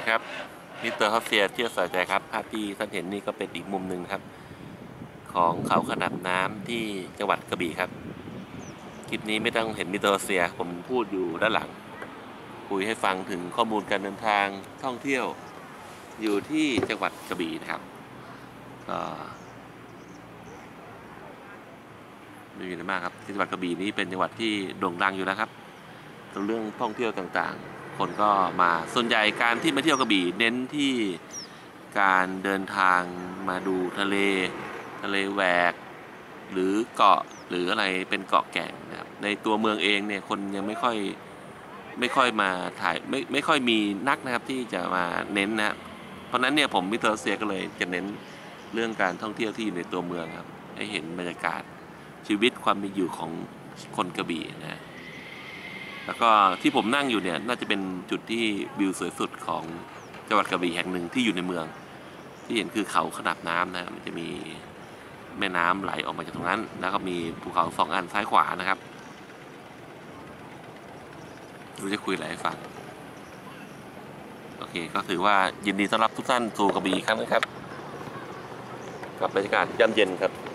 ครับมิสเตอร์ฮอสเซียเที่ยวสายใจครับภาพที่ท่านเห็นนี่ก็เป็นอีกมุมหนึ่งครับของเขาขนาดน้ำที่จังหวัดกระบี่ครับคลิปนี้ไม่ต้องเห็นมิสเตอร์ฮอสเซียผมพูดอยู่ด้านหลังคุยให้ฟังถึงข้อมูลการเดินทางท่องเที่ยวอยู่ที่จังหวัดกระบี่นะครับก็ไม่มีอะไรมากครับที่จังหวัดกระบี่นี้เป็นจังหวัดที่โด่งดังอยู่แล้วครับเรื่องท่องเที่ยวต่างๆคนก็มาส่วนใหญ่การที่มาเที่ยวกระบี่เน้นที่การเดินทางมาดูทะเลแหวกหรือเกาะหรืออะไรเป็นเกาะแก่งนะครับในตัวเมืองเองเนี่ยคนยังไม่ค่อยมาถ่ายไม่ค่อยมีนักนะครับที่จะมาเน้นนะเพราะนั้นเนี่ยผมมิเตอร์เซียก็เลยจะเน้นเรื่องการท่องเที่ยวที่อยู่ในตัวเมืองครับให้เห็นบรรยากาศชีวิตความเป็นอยู่ของคนกระบี่นะแล้วก็ที่ผมนั่งอยู่เนี่ยน่าจะเป็นจุดที่วิวสวยสุดของจังหวัดกระบี่แห่งหนึ่งที่อยู่ในเมืองที่เห็นคือเขาขนาบน้ำนะมันจะมีแม่น้ำไหลออกมาจากตรงนั้นแล้วก็มีภูเขา2 อันซ้ายขวานะครับรู้จะคุยอะไรให้ฟังโอเคก็ถือว่ายินดีต้อนรับทุกท่านสู่กระบี่ครั้งนะครับกับบรรยากาศยามเย็นครับ